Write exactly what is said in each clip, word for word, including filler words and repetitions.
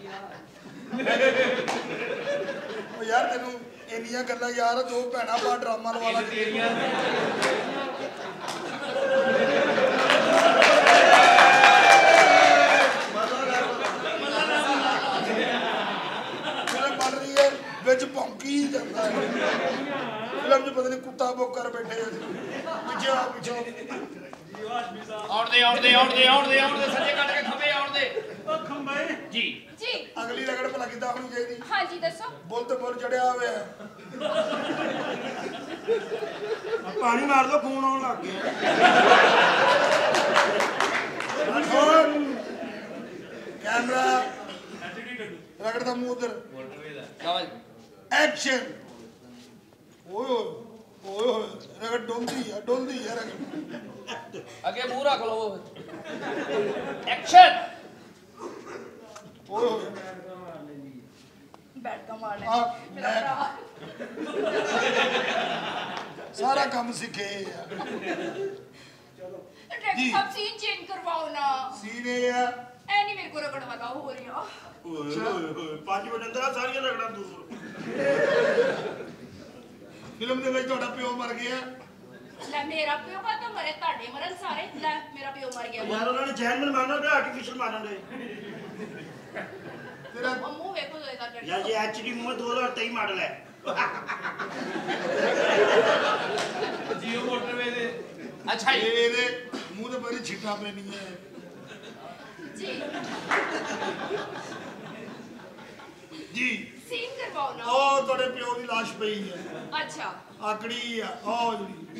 यार तेनू इन्नियां गल्लां यार दो भैणां बा ड्रामा लवा ला तेरियां बन रही है बिच भौंकी जाता है फिल्म च पता नहीं कुत्ता बुक कर बैठे पिछे आ पिछे आउट दे आउट दे आउट दे आउट दे आउट दे सजे कट के खंबे आउट दे ओ खंबे जी जी अगली रगड़ भला किदा होनी चाहिए हां जी दसो बोल तो बोल चढ़िया हुआ है पानी मार दो खून आने लग गया कैमरा रगड़ दा मुंह उधर एक्शन ओए ओए ओए रगड़ डोलदी है डोलदी है रगड़ आगे मुंह रख लो एक्शन ओए बैठ का मार ले मेरा भरा सारा काम सीखे डायरेक्टर साहब सीन चेंज करवाओ ना सीन है यार ऐ नहीं मेरे को रगड़ वाला हो रहा ओए ओए पांच मिनट अंदर सारी रगड़ा दूर फिल्म ਦੇ ਵਿੱਚ ਤੁਹਾਡਾ ਪਿਓ ਮਰ ਗਿਆ ਲੈ ਮੇਰਾ ਪਿਓ ਕਾ ਤਾਂ ਮਰੇ ਤੁਹਾਡੇ ਮਰਨ ਸਾਰੇ ਲੈ ਮੇਰਾ ਪਿਓ ਮਰ ਗਿਆ ਯਾਰ ਉਹਨਾਂ ਨੇ ਜੈਨਮਨ ਮਾਰਨਾ ਤੇ ਆਰਟੀਫੀਸ਼ੀਅਲ ਮਾਰਨ ਦੇ ਤੇਰਾ ਮੂੰਹ ਵੇਖੋ ਇਹਦਾ ਡਰ ਯਾਰ ਇਹ ਐਚਡੀ ਮੂੰਹ ਦੋ ਹਜ਼ਾਰ ਤੇਈ ਮਾਡਲ ਹੈ ਜੀਓ ਮੋਟਰਵੇ ਦੇ ਅੱਛਾ ਇਹਦੇ ਮੂੰਹ ਤੇ ਬੜੀ ਛਿੱਟਾ ਪੈਣੀਆਂ ਜੀ ਜੀ सीन करवाओ ना ओ तोड़े प्यो दी लाश पई है अच्छा आकड़ी है ओ जी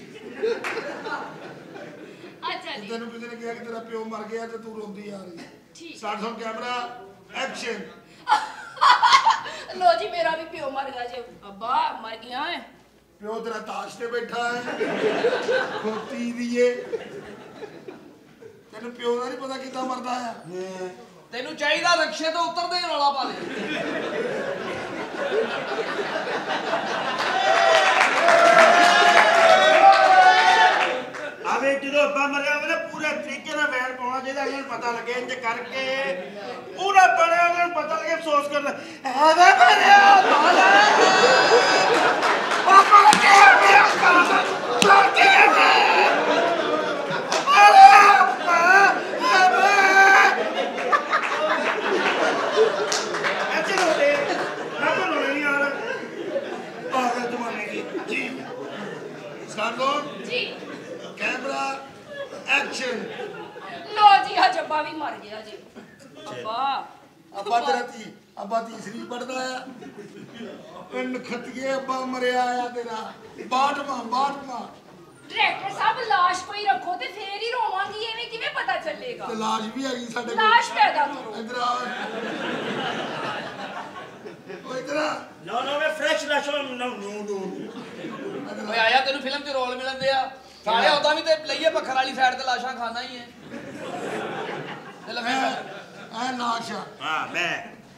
अच्छा जी तेनू किसी ने कहा कि तेरा प्यो मर गया ते तू रोंदी आ रही ठीक स्टार्ट फ्रॉम कैमरा एक्शन लो जी मेरा भी प्यो मर गया जी अब्बा मर गया है प्यो तेरा ताश पे बैठा है खोती दिए तेनू प्यो दा नहीं पता कितना मरदा है तेनू चाहिदा रक्शे तो उतर दे रौला पा ले आवे जो अब्बा मरिया मैंने पूरे तरीके ना वैन पाना चाहिए अगर पता लगे इंज करके पूरा बड़े अगर पता लगे अफसोस करना अबे मरिया बाला पापा के मेरा काम करती है अरे अब्बा अबे ऐसे होते ना तो नहीं यार पागल जमाने की जी स्टार्ट लो जी कैमरा एक्शन लो जी आज अब्बा भी मर गया जी अब्बा अब्बा तेरा ती अब्बा तीसरी पढ़दा है इन खतिए अब्बा मरिया आया तेरा बाटवा बाटवा डायरेक्टर साहब लाश कोई रखो ते फिर ही रोवांगी एवें किवें पता चलेगा ते लाश भी आई साडे लाश पैदा करो इधर आ ओ इधर आ नो नो मैं fresh ration no no no ਓਏ ਆਇਆ ਤੈਨੂੰ ਫਿਲਮ 'ਚ ਰੋਲ ਮਿਲਣ ਦੇ ਆ ਸਾਲਿਆ ਉਦਾਂ ਵੀ ਤੇ ਲਈਏ ਪੱਖਰ ਵਾਲੀ ਸਾਈਡ ਤੇ ਲਾਸ਼ਾਂ ਖਾਣਾ ਹੀ ਹੈ ਤੇ ਲੰਮੇ ए लाश हां मैं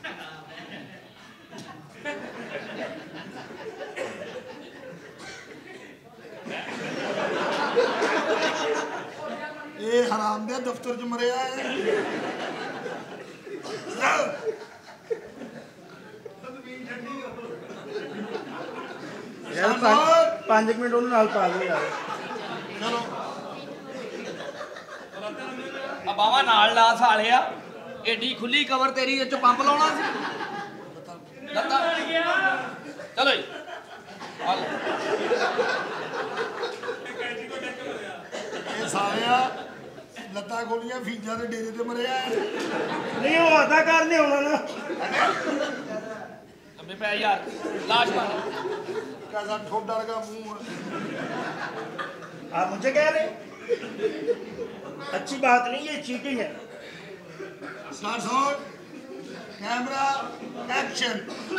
ए हराम दे दफ्तर च मरिया है यार पाँच मिनट उन्होंने नाल पा दो यार चलो ਆ ਬਾਵਾ ਨਾਲ ਲਾ ਸਾਲਿਆ ਏਡੀ ਖੁੱਲੀ ਕਵਰ ਤੇਰੀ ਇਹ ਚ ਪੰਪ ਲਾਉਣਾ ਸੀ ਲੱਤਾਂ ਚਲੋ ਜੀ ਹਲ ए सालिया लत्ता खोलियां फीजा दे डेरे ते मरिया है नहीं वो अदाकार नहीं होना ना लंबे पै यार लाश बन कैसा ठोडा लगा मुंह है आप मुझे कह रहे अच्छी बात नहीं ये चीटिंग है स्टार्ट शॉट कैमरा एक्शन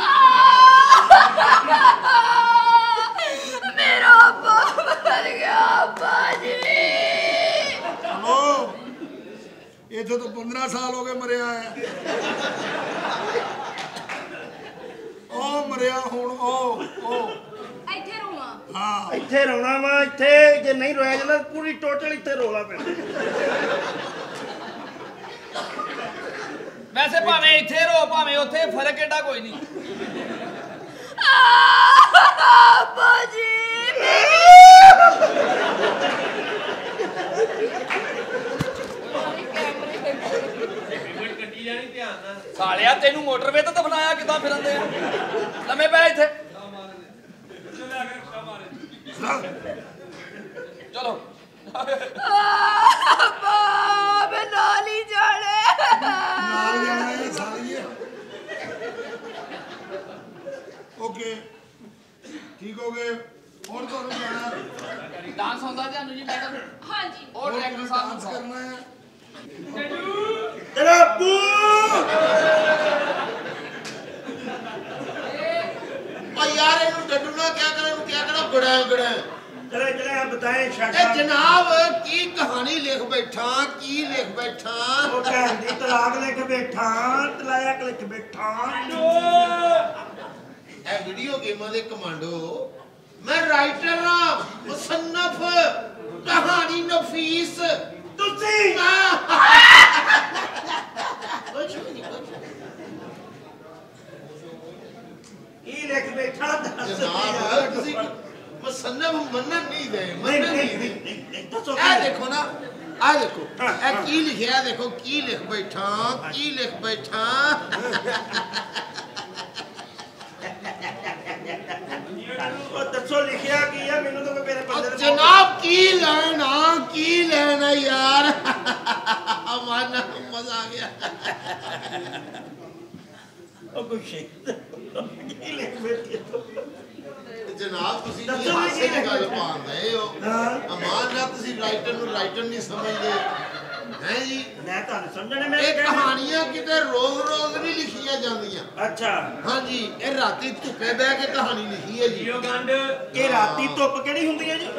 मेरा अब्बा मर गया अब्बा जी हेलो इथे तो पंद्रह साल हो गए मरिया है ओ मरिया हुण ओ ओ ਇੱਥੇ ਰੋਵਾਂ हाँ ਇੱਥੇ ਰੋਣਾ ਵਾ ਇੱਥੇ ਜੇ ਨਹੀਂ ਰੋਇਆ ਜਾਂਦਾ ਪੂਰੀ ਟੋਟਲ ਇੱਥੇ ਰੋਲਾ ਪੈਣਾ ਵੈਸੇ ਭਾਵੇਂ ਇੱਥੇ ਰੋ ਭਾਵੇਂ ਦੋਨੇ ਫਰਕ ਏਡਾ ਕੋਈ ਨਹੀਂ ਬਾਜੀ ਸਾਲਿਆ ਤੈਨੂੰ ਮੋਟਰਵੇ ਤੇ ਦਫਨਾਇਆ ਕਿੱਦਾਂ ਫਿਰਦੇ ਆ ਲੰਮੇ ਪੈ ਇੱਥੇ ਚਲੋ ਮੈਂ ਨਾਲ ਹੀ ਜਾਣੇ ਨਾਲ ਜਾਣਾ ਹੈ ਸਾਲੀਏ ਓਕੇ ਠੀਕ ਹੋ ਗਏ ਹੁਣ ਤੁਹਾਨੂੰ ਜਾਣਾ ਡਾਂਸ ਹੁੰਦਾ ਤੁਹਾਨੂੰ ਜੀ ਮੈਡਮ ਹਾਂਜੀ ਉਹ ਡਾਇਰੈਕਟਰ ਸਾਹਿਬ ਡਾਂਸ ਕਰਨਾ ਹੈ ਤੇਰਾ ਬੂ ਆ ਯਾਰ ਇਹਨੂੰ ਡੱਡੂ ਨਾ ਕਿਆ ਕਰੇ ਇਹਨੂੰ ਕਿਆ ਕਰਾ ਗੜਾ ਗੜਾ ਚਲੇ ਚਲੇ ਬਤਾਏ ਸ਼ਾਸ਼ਾ ਇਹ ਜਨਾਬ ਕੀ ਕਹਾਣੀ ਲਿਖ ਬੈਠਾ ਕੀ ਲਿਖ ਬੈਠਾ ਉਹ ਕਹਿੰਦੀ ਤਲਾਕ ਲਿਖ ਬੈਠਾ ਤਲਾਕ ਲਿਖ ਬੈਠਾ ਇਹ ਵੀਡੀਓ ਗੇਮਾਂ ਦੇ ਕਮਾਂਡੋ ਮੈਂ ਰਾਈਟਰ ਹਾਂ ਮੁਸੰਨਫ ਕਹਾਣੀ ਨਫੀਸ ਤੁਸੀਂ ਕੁਛ ਵੀ ਨਹੀਂ ਕੁਛ ਕੀ ਲਿਖ ਬੈਠਾ ਦੱਸ ਜਨਾਬ ਤੁਸੀਂ ਮੁਸੰਨਫ ਮੰਨਣ ਨਹੀਂ ਦੇ ਨਹੀਂ ਮੰਨਣ ਨਹੀਂ ਨਹੀਂ ਨਹੀਂ ਦੱਸੋ ਇਹ ਦੇਖੋ ਨਾ ਆ ਦੇਖੋ ਇਹ ਕੀ ਲਿਖਿਆ ਦੇਖੋ ਕੀ ਲਿਖ ਬੈਠਾ ਕੀ ਲਿਖ ਬੈਠਾ ਉਹ ਦੱਸੋ ਲਿਖਿਆ ਕੀ ਆ ਮੈਨੂੰ ਤਾਂ ਮੇਰੇ ਬੰਦੇ ਜਨਾਬ ਕੀ ਲੈਣਾ ਕੀ ਲੈਣਾ ਯਾਰ ਮਨ ਮਜ਼ਾ ਆ ਗਿਆ ਉਹ ਕੁਛ ਕੀ ਲਿਖ ਬੈਠੇ ਜਨਾਬ ਤੁਸੀਂ ਕੀ ਹਾਸੇ ਦੀ ਗੱਲ ਪਾਉਂਦੇ ਹੋ ਅਮਾਨ ਨਾਲ ਤੁਸੀਂ ਰਾਈਟਰ ਨੂੰ ਰਾਈਟਰ ਨਹੀਂ ਸਮਝਦੇ ਹੈ ਜੀ ਮੈਂ ਤੁਹਾਨੂੰ ਸਮਝਣੇ ਮੇਰੇ ਇਹ ਕਹਾਣੀਆਂ ਕਿਤੇ ਰੋਜ਼ ਰੋਜ਼ ਨਹੀਂ ਲਿਖੀਆਂ ਜਾਂਦੀਆਂ ਅੱਛਾ ਹਾਂਜੀ ਇਹ ਰਾਤੀ ਧੁੱਪੇ ਬਹਿ ਕੇ ਕਹਾਣੀ ਲਿਖੀ ਹੈ ਜੀ ਇਹ ਰਾਤੀ ਧੁੱਪ ਕਿਹੜੀ ਹੁੰਦੀ ਹੈ ਜੀ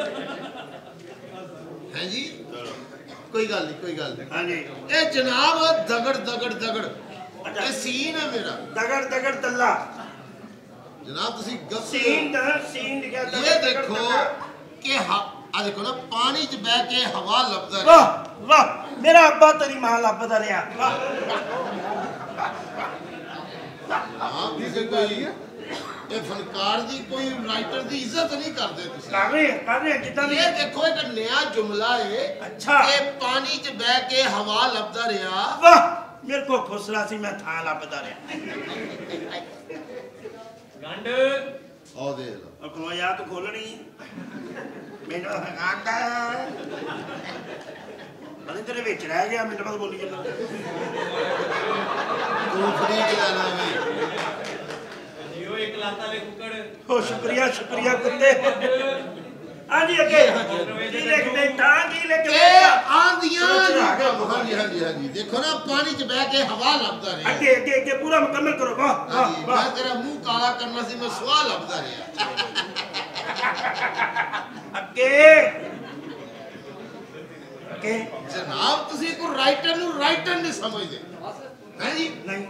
ਹੈ ਜੀ ਕੋਈ ਗੱਲ ਨਹੀਂ ਕੋਈ ਗੱਲ ਨਹੀਂ ਹਾਂਜੀ ਇਹ ਜਨਾਬ ਦਗੜ ਦਗੜ ਦਗੜ ਇਹ ਸੀਨ ਹੈ ਮੇਰਾ ਦਗੜ ਦਗੜ ਤੱਲਾ ਜਨਾਬ ਤੁਸੀਂ ਗੱਸੇ ਸੀਨ ਦਾ ਸੀਨ ਲਿਖਿਆ ਇਹ ਦੇਖੋ ਕਿ ਆ ਦੇਖੋ ਨਾ ਪਾਣੀ 'ਚ ਬਹਿ ਕੇ ਹਵਾ ਲੱਭਦਾ ਵਾਹ ਵਾਹ ਮੇਰਾ ਅੱਬਾ ਤੇਰੀ ਮਾਂ ਲੱਭਦਾ ਰਿਹਾ ਵਾਹ ਹਾਂ ਕਿਸੇ ਕੋਈ ਇਹ ਫਨਕਾਰ ਦੀ ਕੋਈ ਰਾਈਟਰ ਦੀ ਇੱਜ਼ਤ ਨਹੀਂ ਕਰਦੇ ਤੁਸੀਂ ਕਰ ਰਹੇ ਕਰ ਰਹੇ ਜਿੱਦਾਂ ਵੀ ਇਹ ਦੇਖੋ ਇੱਕ ਨया ਜੁਮਲਾ ਹੈ ਅੱਛਾ ਇਹ ਪਾਣੀ 'ਚ ਬਹਿ ਕੇ ਹਵਾ ਲੱਭਦਾ ਰਿਹਾ ਵਾਹ ਮੇਰੇ ਕੋ ਖੁਸਰਾ ਸੀ ਮੈਂ ਥਾਂ ਲੱਭਦਾ ਰਿਹਾ ਗੰਡ ਆਹ ਦੇਖ ਲਓ ਉਹ ਕੋਲ ਯਾ ਤੂੰ ਖੋਲਣੀ ਮੈਨੂੰ ਆਂਦਾ ਬਲੇ ਤੇਰੇ ਵਿੱਚ ਰਹਿ ਗਿਆ ਮਿੰਟ ਬਾਅਦ ਬੋਲੀ ਜਾਂਦਾ ਤੂੰ ਫਰੀਕ ਲੈਣਾ ਵੀ ਜੀਓ ਇੱਕ ਲਾਤਾ ਲੈ ਕੁੱਕੜ ਹੋ ਸ਼ੁਕਰੀਆ ਸ਼ੁਕਰੀਆ ਕੁੱਤੇ ਹਾਂਜੀ ਅੱਗੇ ਕੀ ਲਿਖ ਬੈਠਾ ਕੀ ਲਿਖ ਇਹ ਬੈਠਾ ਆਂਦੀਆਂ ਹਾਂਜੀ ਹਾਂਜੀ ਹਾਂਜੀ ਦੇਖੋ ਨਾ ਪਾਣੀ 'ਚ ਬਹਿ ਕੇ ਹਵਾ ਲੱਭਦਾ ਰਿਹਾ ਅੱਗੇ ਅੱਗੇ ਅੱਗੇ ਪੂਰਾ ਮੁਕੰਮਲ ਕਰੋ ਵਾਹ ਹਾਂਜੀ ਵਾਹ ਮੈਂ ਤੇਰਾ ਮੂੰਹ ਕਾਲਾ ਕਰਨਾ ਸੀ ਮੈਂ ਸਵਾਹ ਲੱਭਦਾ ਰਿਹਾ ਅੱਗੇ ਅੱਗੇ ਜਨਾਬ ਤੁਸੀਂ ਕੋਈ ਰਾਈਟਰ ਨੂੰ ਰਾਈਟਰ ਨਹੀਂ ਸਮਝਦੇ ਹੈ ਜੀ ਨਹੀਂ